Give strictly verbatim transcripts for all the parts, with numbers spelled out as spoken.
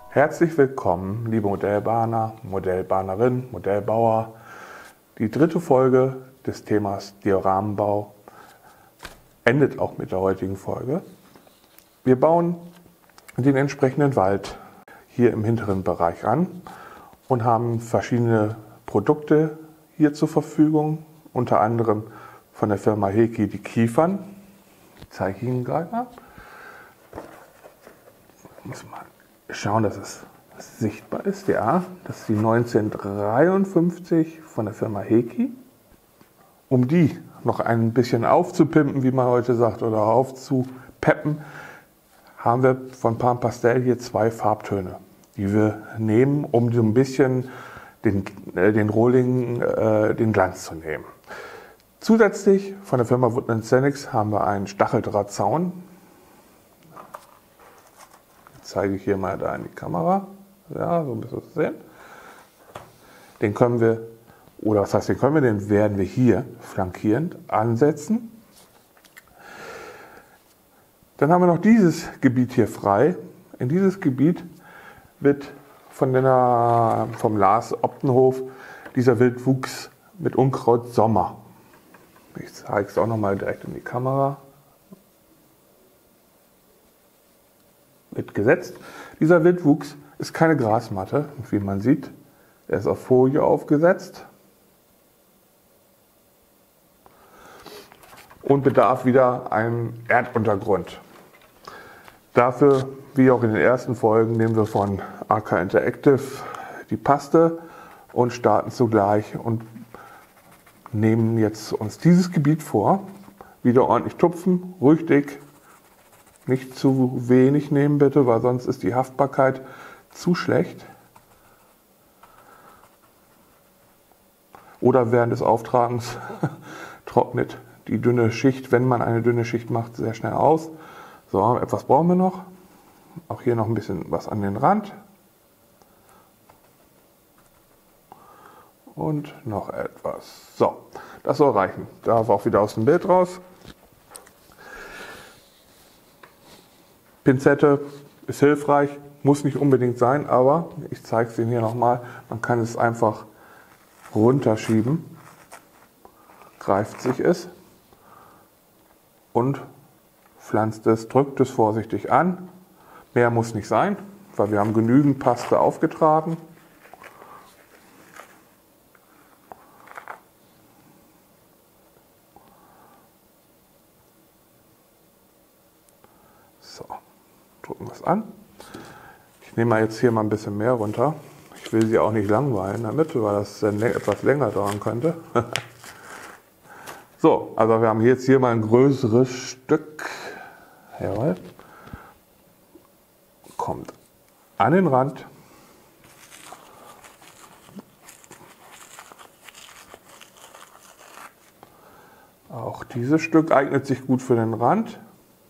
Herzlich willkommen, liebe Modellbahner, Modellbahnerin, Modellbauer. Die dritte Folge des Themas Dioramenbau endet auch mit der heutigen Folge. Wir bauen den entsprechenden Wald hier im hinteren Bereich an und haben verschiedene Produkte hier zur Verfügung, unter anderem von der Firma Heki die Kiefern. Ich zeige ich Ihnen gerade mal. Muss mal schauen, dass es sichtbar ist. Ja, das ist die neunzehnhundertdreiundfünfzig von der Firma Heki. Um die noch ein bisschen aufzupimpen, wie man heute sagt, oder aufzupeppen, haben wir von Pan Pastel hier zwei Farbtöne, die wir nehmen, um so ein bisschen den, äh, den Rohling, äh, den Glanz zu nehmen. Zusätzlich von der Firma Woodland Scenics haben wir einen Stacheldrahtzaun. Zeige ich hier mal da in die Kamera. Ja, so müssen wir es sehen. Den können wir, oder was heißt, den können wir, den werden wir hier flankierend ansetzen. Dann haben wir noch dieses Gebiet hier frei. In dieses Gebiet wird von der, vom Lars Optenhof dieser Wildwuchs mit Unkraut Sommer. Ich zeige es auch noch mal direkt in die Kamera. Wird gesetzt. Dieser Wildwuchs ist keine Grasmatte, wie man sieht. Er ist auf Folie aufgesetzt und bedarf wieder einem Erduntergrund. Dafür, wie auch in den ersten Folgen, nehmen wir von A K Interactive die Paste und starten zugleich und nehmen jetzt uns dieses Gebiet vor. Wieder ordentlich tupfen, ruhig dick. Nicht zu wenig nehmen bitte, weil sonst ist die Haftbarkeit zu schlecht. Oder während des Auftragens trocknet die dünne Schicht, wenn man eine dünne Schicht macht, sehr schnell aus. So, etwas brauchen wir noch. Auch hier noch ein bisschen was an den Rand. Und noch etwas. So, das soll reichen. Darf auch wieder aus dem Bild raus. Pinzette ist hilfreich, muss nicht unbedingt sein, aber ich zeige es Ihnen hier nochmal. Man kann es einfach runterschieben, greift sich es und pflanzt es, drückt es vorsichtig an. Mehr muss nicht sein, weil wir haben genügend Paste aufgetragen. So. Drücken wir es an. Ich nehme mal jetzt hier mal ein bisschen mehr runter. Ich will sie auch nicht langweilen damit, weil das dann etwas länger dauern könnte. So, also wir haben jetzt hier mal ein größeres Stück. Jawohl. Kommt an den Rand. Auch dieses Stück eignet sich gut für den Rand.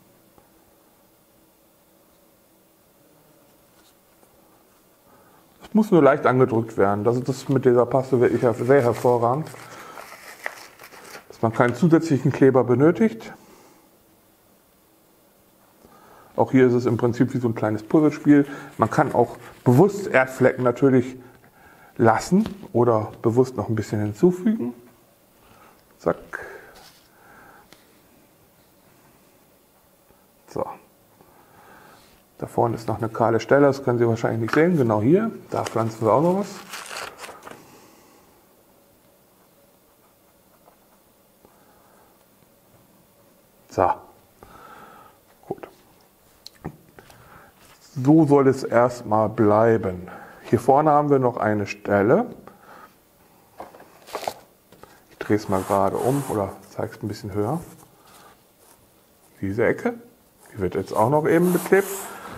Muss nur leicht angedrückt werden. Das ist das mit dieser Paste wirklich sehr hervorragend. Dass man keinen zusätzlichen Kleber benötigt. Auch hier ist es im Prinzip wie so ein kleines Puzzlespiel. Man kann auch bewusst Erdflecken natürlich lassen oder bewusst noch ein bisschen hinzufügen. Zack. So. Da vorne ist noch eine kahle Stelle, das können Sie wahrscheinlich nicht sehen. Genau hier, da pflanzen wir auch noch was. So, gut. So soll es erstmal bleiben. Hier vorne haben wir noch eine Stelle. Ich drehe es mal gerade um oder zeige es ein bisschen höher. Diese Ecke, die wird jetzt auch noch eben beklebt.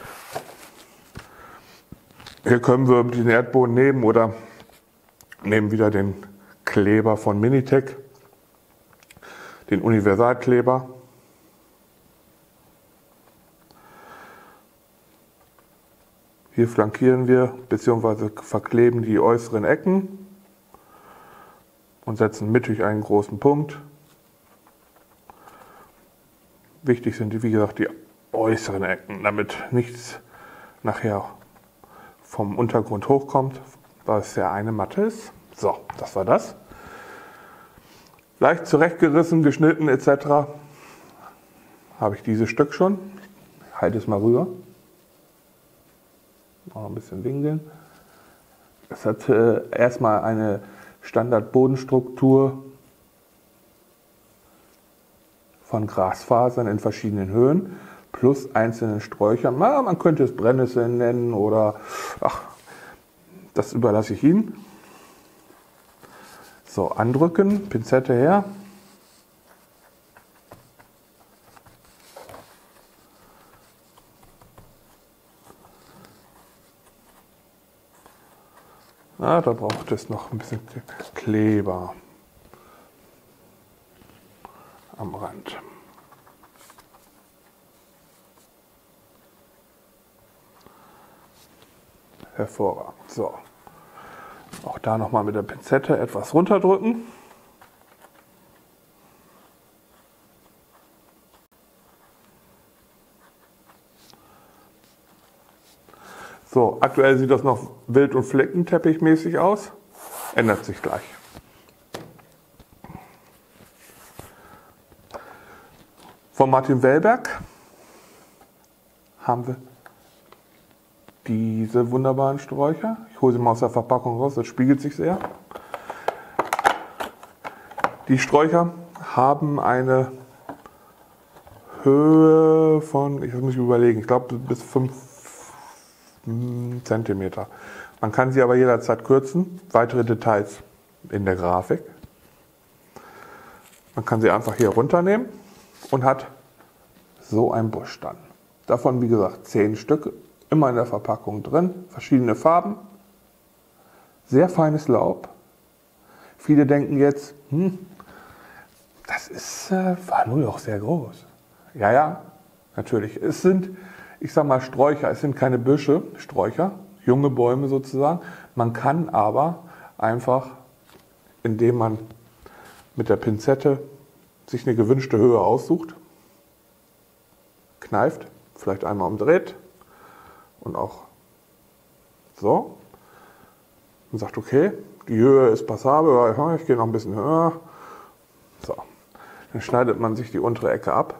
Hier können wir den Erdboden nehmen oder nehmen wieder den Kleber von Minitec, den Universalkleber. Hier flankieren wir bzw. verkleben die äußeren Ecken und setzen mittig einen großen Punkt. Wichtig sind, wie gesagt, die äußeren Ecken, damit nichts nachher vom Untergrund hochkommt, weil es ja eine Matte ist. So, das war das. Leicht zurechtgerissen, geschnitten et cetera habe ich dieses Stück schon. Ich halte es mal rüber. Noch ein bisschen winkeln. Es hat äh, erstmal eine Standard-Bodenstruktur von Grasfasern in verschiedenen Höhen plus einzelnen Sträuchern. Na, man könnte es Brennnesseln nennen oder ach, das überlasse ich Ihnen. So, andrücken, Pinzette her. Ah, da braucht es noch ein bisschen Kleber am Rand. Hervorragend. So. Auch da nochmal mit der Pinzette etwas runterdrücken. So, aktuell sieht das noch wild- und fleckenteppichmäßig aus. Ändert sich gleich. Von Martin Wellberg haben wir diese wunderbaren Sträucher. Ich hole sie mal aus der Verpackung raus, das spiegelt sich sehr. Die Sträucher haben eine Höhe von, ich muss mich überlegen, ich glaube bis fünf Zentimeter. Man kann sie aber jederzeit kürzen. Weitere Details in der Grafik. Man kann sie einfach hier runternehmen und hat so einen Busch dann. Davon wie gesagt zehn Stück, immer in der Verpackung drin, verschiedene Farben, sehr feines Laub. Viele denken jetzt, hm, das ist, äh, war nur doch sehr groß. Ja, ja, natürlich. Es sind, ich sag mal, Sträucher, es sind keine Büsche, Sträucher, junge Bäume sozusagen. Man kann aber einfach, indem man mit der Pinzette sich eine gewünschte Höhe aussucht, kneift, vielleicht einmal umdreht und auch so und sagt, okay, die Höhe ist passabel, ich gehe noch ein bisschen höher. So, dann schneidet man sich die untere Ecke ab.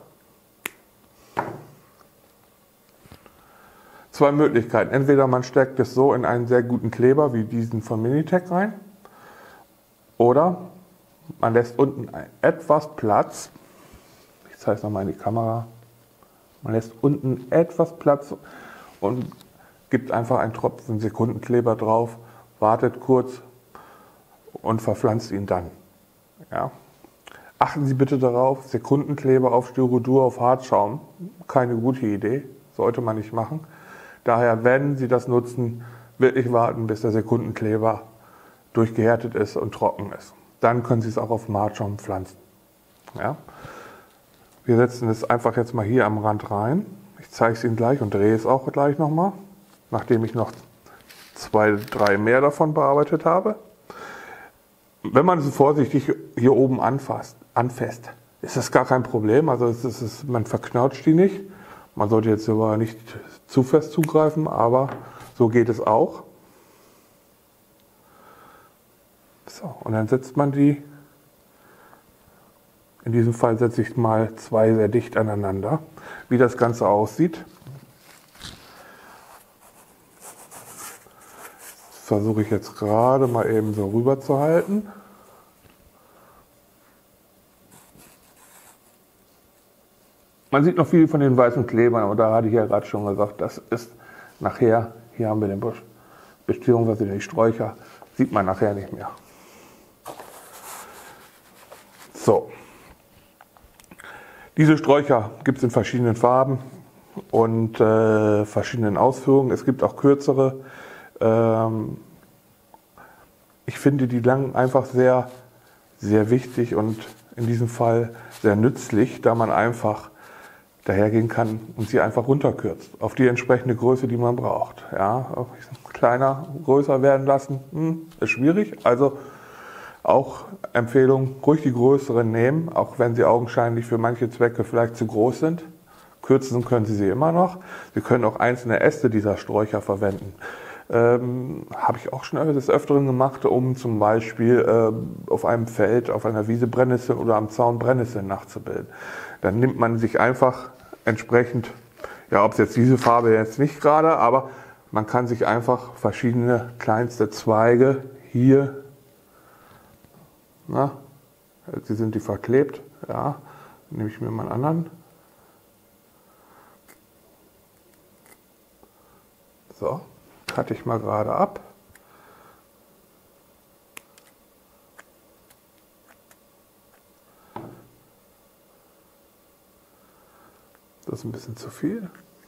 Zwei Möglichkeiten. Entweder man steckt es so in einen sehr guten Kleber wie diesen von Minitec rein oder man lässt unten etwas Platz. Ich zeige es nochmal in die Kamera. Man lässt unten etwas Platz und gibt einfach einen Tropfen Sekundenkleber drauf, wartet kurz und verpflanzt ihn dann. Ja. Achten Sie bitte darauf, Sekundenkleber auf Styrodur, auf Hartschaum, keine gute Idee, sollte man nicht machen. Daher, wenn Sie das nutzen, wirklich warten, bis der Sekundenkleber durchgehärtet ist und trocken ist. Dann können Sie es auch auf Hartschaum pflanzen. Ja. Wir setzen es einfach jetzt mal hier am Rand rein. Ich zeige es Ihnen gleich und drehe es auch gleich nochmal, nachdem ich noch zwei, drei mehr davon bearbeitet habe. Wenn man es vorsichtig hier oben anfasst, anfasst, ist das gar kein Problem. Also es ist, es, man verknautscht die nicht. Man sollte jetzt aber nicht zu fest zugreifen, aber so geht es auch. So, und dann setzt man die, in diesem Fall setze ich mal zwei sehr dicht aneinander, wie das Ganze aussieht. Das versuche ich jetzt gerade mal eben so rüber zu halten. Man sieht noch viel von den weißen Klebern, aber da hatte ich ja gerade schon gesagt, das ist nachher, hier haben wir den Busch, beziehungsweise die Sträucher, sieht man nachher nicht mehr. So, diese Sträucher gibt es in verschiedenen Farben und äh, verschiedenen Ausführungen. Es gibt auch kürzere. Ähm, ich finde die langen einfach sehr, sehr wichtig und in diesem Fall sehr nützlich, da man einfach dahergehen kann und sie einfach runterkürzt auf die entsprechende Größe, die man braucht. Ja, kleiner, größer werden lassen, hm, ist schwierig. Also auch Empfehlung, ruhig die größeren nehmen, auch wenn sie augenscheinlich für manche Zwecke vielleicht zu groß sind. Kürzen können Sie sie immer noch. Sie können auch einzelne Äste dieser Sträucher verwenden. Ähm, habe ich auch schon des Öfteren gemacht, um zum Beispiel äh, auf einem Feld, auf einer Wiese Brennnesseln oder am Zaun Brennnesseln nachzubilden. Dann nimmt man sich einfach entsprechend, ja, ob es jetzt diese Farbe jetzt nicht gerade, aber man kann sich einfach verschiedene kleinste Zweige hier, na, sie sind die verklebt, ja, dann nehme ich mir mal einen anderen. So, cutte ich mal gerade ab. Das ist ein bisschen zu viel.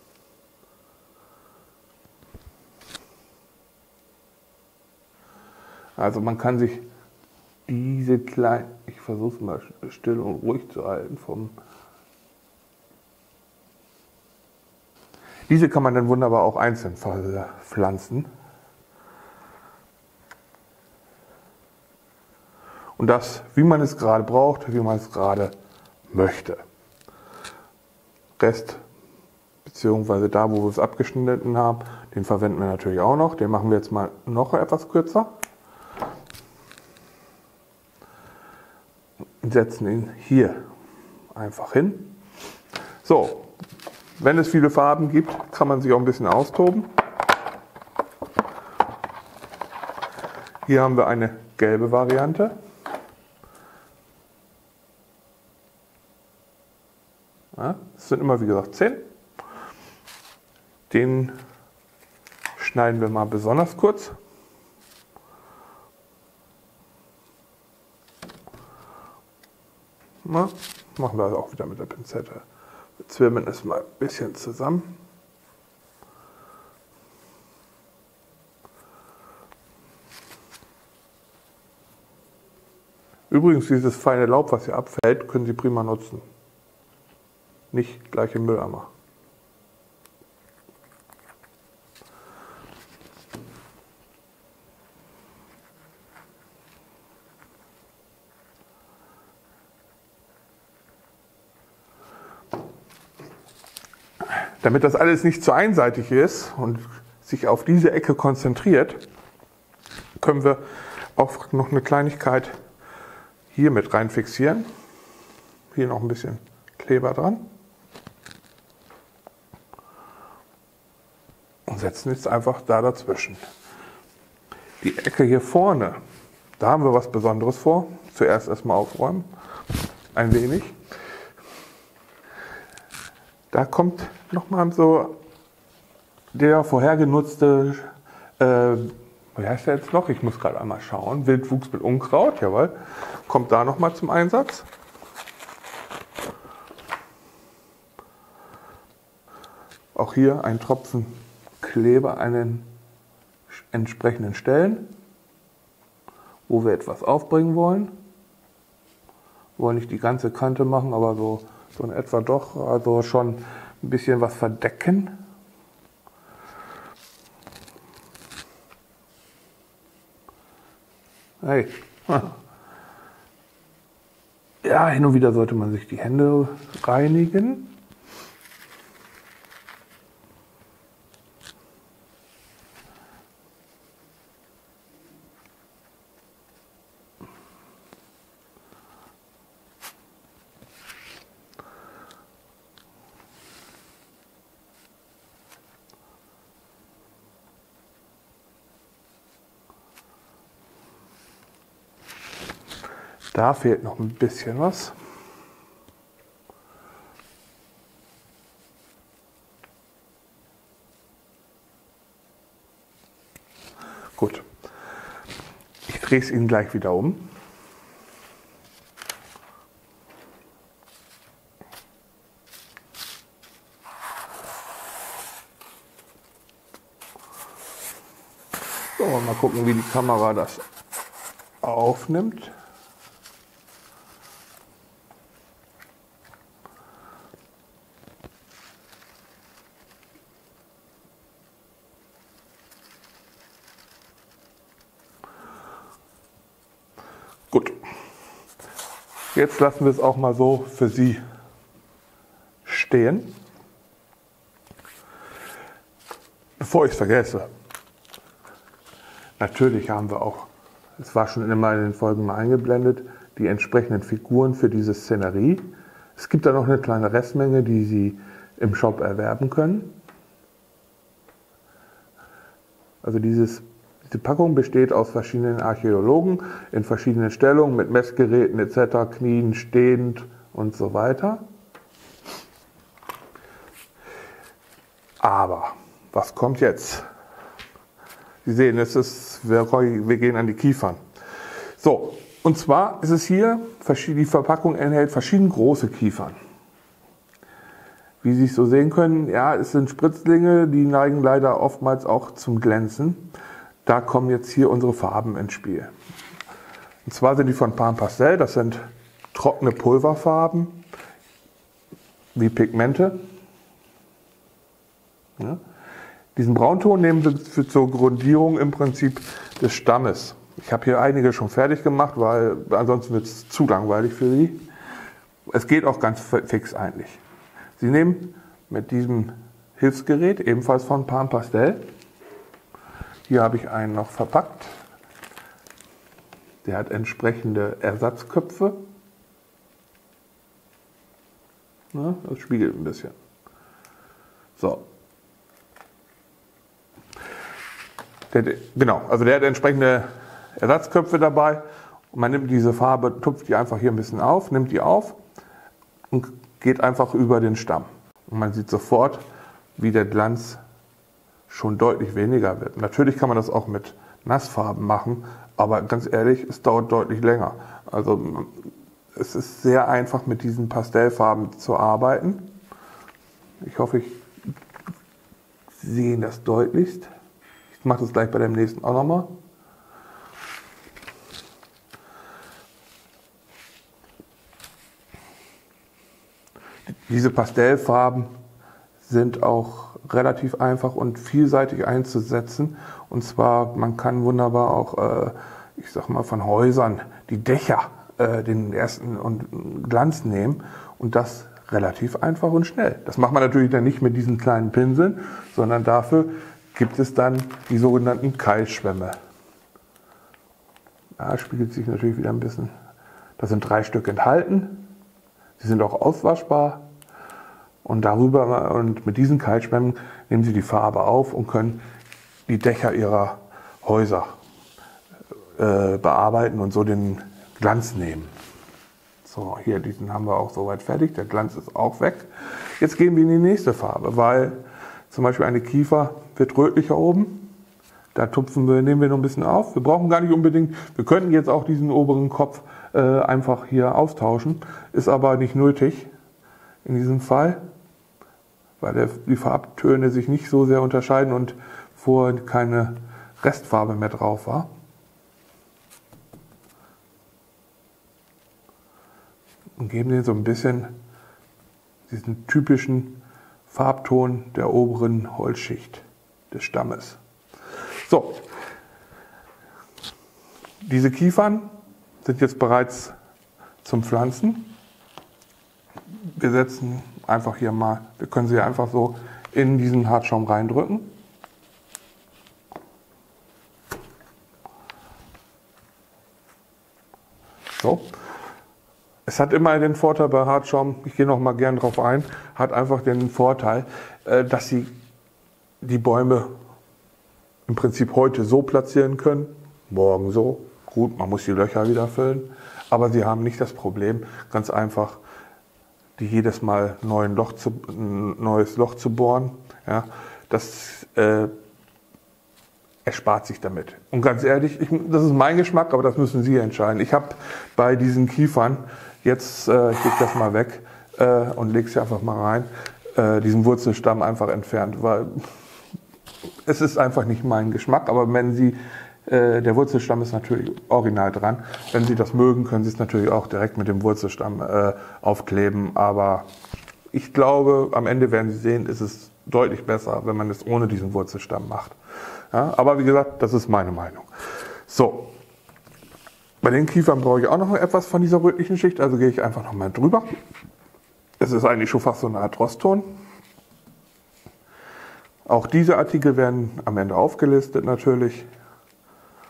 Also man kann sich diese kleinen, ich versuche es mal still und ruhig zu halten, vom diese kann man dann wunderbar auch einzeln verpflanzen. Und das, wie man es gerade braucht, wie man es gerade möchte. Rest, beziehungsweise da, wo wir es abgeschnitten haben, den verwenden wir natürlich auch noch. Den machen wir jetzt mal noch etwas kürzer. Und setzen ihn hier einfach hin. So, wenn es viele Farben gibt, kann man sich auch ein bisschen austoben. Hier haben wir eine gelbe Variante. Ja, es sind immer, wie gesagt, zehn. Den schneiden wir mal besonders kurz. Na, machen wir also auch wieder mit der Pinzette. Wir zwirbeln es mal ein bisschen zusammen. Übrigens, dieses feine Laub, was hier abfällt, können Sie prima nutzen. Nicht gleich im Mülleimer. Damit das alles nicht zu einseitig ist und sich auf diese Ecke konzentriert, können wir auch noch eine Kleinigkeit hier mit rein fixieren. Hier noch ein bisschen Kleber dran. Und setzen jetzt einfach da dazwischen. Die Ecke hier vorne, da haben wir was Besonderes vor. Zuerst erstmal aufräumen, ein wenig. Da kommt nochmal so der vorher genutzte, äh, wie heißt der jetzt noch? Ich muss gerade einmal schauen. Wildwuchs mit Unkraut, jawohl. Kommt da nochmal zum Einsatz. Auch hier ein Tropfen Kleber an den entsprechenden Stellen, wo wir etwas aufbringen wollen. Wir wollen nicht die ganze Kante machen, aber so, so in etwa doch, also schon ein bisschen was verdecken. Hey. Ja, hin und wieder sollte man sich die Hände reinigen. Da fehlt noch ein bisschen was. Gut. Ich drehe es Ihnen gleich wieder um. So, mal gucken, wie die Kamera das aufnimmt. Gut, jetzt lassen wir es auch mal so für Sie stehen. Bevor ich es vergesse, Natürlich haben wir auch, es war schon immer in den Folgen mal eingeblendet, die entsprechenden Figuren für diese Szenerie. Es gibt da noch eine kleine Restmenge, die Sie im Shop erwerben können. Also dieses, diese Packung besteht aus verschiedenen Archäologen in verschiedenen Stellungen mit Messgeräten et cetera, Knien, stehend und so weiter. Aber was kommt jetzt? Sie sehen, es ist, wir, wir gehen an die Kiefern. So, und zwar ist es hier, die Verpackung enthält verschiedene große Kiefern. Wie Sie es so sehen können, ja, es sind Spritzlinge, die neigen leider oftmals auch zum Glänzen. Da kommen jetzt hier unsere Farben ins Spiel. Und zwar sind die von Pan Pastel, das sind trockene Pulverfarben, wie Pigmente. Ja. Diesen Braunton nehmen wir für zur Grundierung im Prinzip des Stammes. Ich habe hier einige schon fertig gemacht, weil ansonsten wird es zu langweilig für Sie. Es geht auch ganz fix eigentlich. Sie nehmen mit diesem Hilfsgerät, ebenfalls von Pan Pastel, hier habe ich einen noch verpackt, der hat entsprechende Ersatzköpfe. Na, das spiegelt ein bisschen. So. Der, genau, also der hat entsprechende Ersatzköpfe dabei und man nimmt diese Farbe, tupft die einfach hier ein bisschen auf, nimmt die auf und geht einfach über den Stamm. Und man sieht sofort, wie der Glanz schon deutlich weniger wird. Natürlich kann man das auch mit Nassfarben machen, aber ganz ehrlich, es dauert deutlich länger. Also es ist sehr einfach mit diesen Pastellfarben zu arbeiten. Ich hoffe, ich Sie sehen das deutlichst. Ich mache das gleich bei dem nächsten auch nochmal. Diese Pastellfarben sind auch relativ einfach und vielseitig einzusetzen. Und zwar, man kann wunderbar auch, äh, ich sag mal, von Häusern die Dächer, äh, den ersten und Glanz nehmen und das relativ einfach und schnell. Das macht man natürlich dann nicht mit diesen kleinen Pinseln, sondern dafür gibt es dann die sogenannten Keilschwämme. Da spiegelt sich natürlich wieder ein bisschen. Da sind drei Stück enthalten. Sie sind auch auswaschbar. Und darüber und mit diesen Keilschwämmen nehmen Sie die Farbe auf und können die Dächer Ihrer Häuser äh, bearbeiten und so den Glanz nehmen. So, hier, diesen haben wir auch soweit fertig. Der Glanz ist auch weg. Jetzt gehen wir in die nächste Farbe, weil zum Beispiel eine Kiefer wird rötlicher oben. Da tupfen wir, nehmen wir noch ein bisschen auf. Wir brauchen gar nicht unbedingt, wir könnten jetzt auch diesen oberen Kopf äh, einfach hier austauschen. Ist aber nicht nötig in diesem Fall, weil der, die Farbtöne sich nicht so sehr unterscheiden und vorher keine Restfarbe mehr drauf war. Und geben den so ein bisschen diesen typischen Farbton der oberen Holzschicht des Stammes. So, diese Kiefern sind jetzt bereits zum Pflanzen. Wir setzen einfach hier mal, wir können sie einfach so in diesen Hartschaum reindrücken. So. Es hat immer den Vorteil bei Hartschaum, ich gehe noch mal gern drauf ein, hat einfach den Vorteil, dass Sie die Bäume im Prinzip heute so platzieren können, morgen so. Gut, man muss die Löcher wieder füllen, aber Sie haben nicht das Problem, ganz einfach, die jedes Mal neuen Loch zu, ein neues Loch zu bohren. Ja, das äh, erspart sich damit. Und ganz ehrlich, ich, das ist mein Geschmack, aber das müssen Sie entscheiden. Ich habe bei diesen Kiefern jetzt, äh, ich lege das mal weg äh, und lege es hier einfach mal rein, äh, diesen Wurzelstamm einfach entfernt, weil es ist einfach nicht mein Geschmack. Aber wenn Sie, äh, der Wurzelstamm ist natürlich original dran. Wenn Sie das mögen, können Sie es natürlich auch direkt mit dem Wurzelstamm äh, aufkleben. Aber ich glaube, am Ende werden Sie sehen, ist es deutlich besser, wenn man es ohne diesen Wurzelstamm macht. Ja, aber wie gesagt, das ist meine Meinung. So, bei den Kiefern brauche ich auch noch etwas von dieser rötlichen Schicht, also gehe ich einfach noch mal drüber. Es ist eigentlich schon fast so eine Art Rostton. Auch diese Artikel werden am Ende aufgelistet natürlich.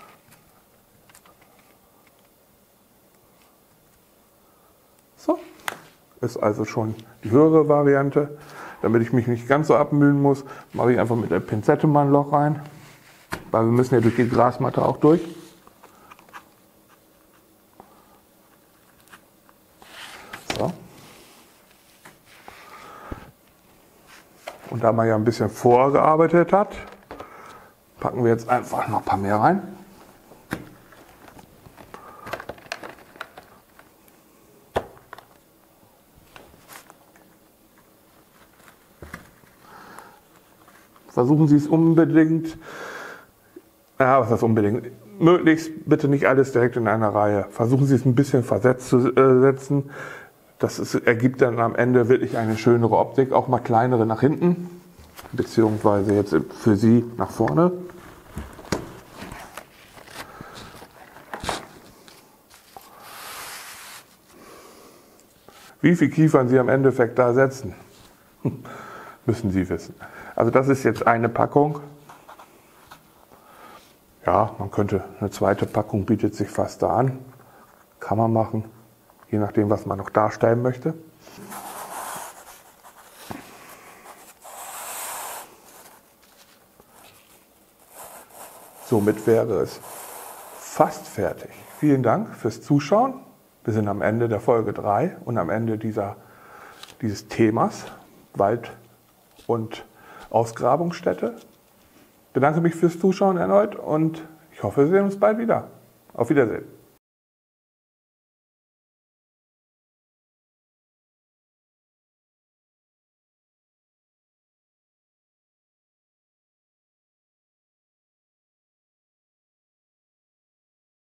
ist also schon die höhere Variante. Damit ich mich nicht ganz so abmühen muss, mache ich einfach mit der Pinzette mal ein Loch rein, weil wir müssen ja durch die Grasmatte auch durch. So. Und da man ja ein bisschen vorgearbeitet hat, packen wir jetzt einfach noch ein paar mehr rein. Versuchen Sie es unbedingt, ja, was heißt unbedingt, möglichst bitte nicht alles direkt in einer Reihe. Versuchen Sie es ein bisschen versetzt zu äh, setzen. Das ist, ergibt dann am Ende wirklich eine schönere Optik, auch mal kleinere nach hinten, beziehungsweise jetzt für Sie nach vorne. Wie viel Kiefern Sie am Endeffekt da setzen, müssen Sie wissen. Also das ist jetzt eine Packung. Ja, man könnte eine zweite Packung, bietet sich fast da an. Kann man machen, je nachdem, was man noch darstellen möchte. Somit wäre es fast fertig. Vielen Dank fürs Zuschauen. Wir sind am Ende der Folge drei und am Ende dieser, dieses Themas Wald und Ausgrabungsstätte. Ich bedanke mich fürs Zuschauen erneut und ich hoffe, wir sehen uns bald wieder. Auf Wiedersehen.